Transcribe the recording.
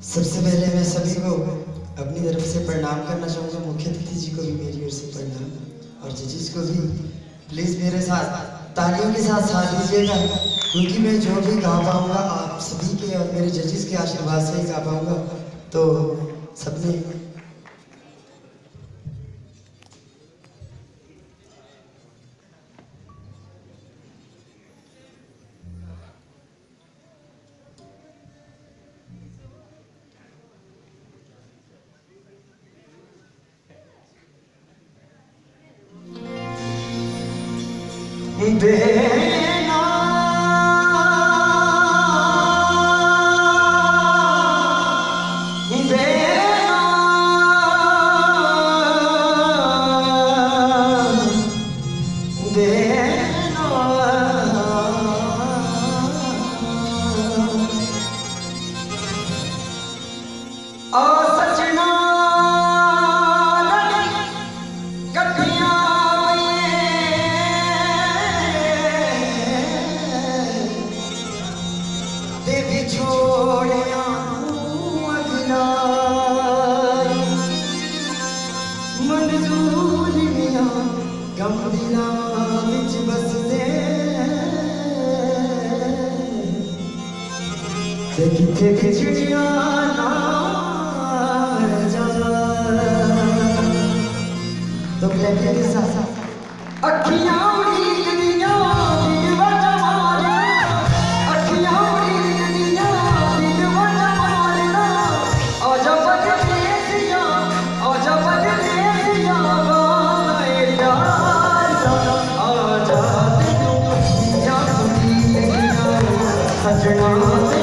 सबसे पहले मैं सभी को अपनी तरफ से प्रणाम करना चाहूँगा। मुख्य अतिथि जी को भी मेरी ओर से प्रणाम और जजेस को भी। प्लीज़ मेरे साथ तालियों के साथ दीजिएगा, क्योंकि मैं जो भी गा पाऊँगा आप सभी के और मेरे जजेस के आशीर्वाद से ही गा पाऊँगा। तो सबने देना किथे खिचड़ियां तो क्लैपिंग के साथ अखियां उड़ीदियां दिलवजा मारना, अखियां उड़ीदियां दिलवजा मारना, आजा परदेसिया आजा परदेसिया बाए यार आजा तू या सुनी सजना।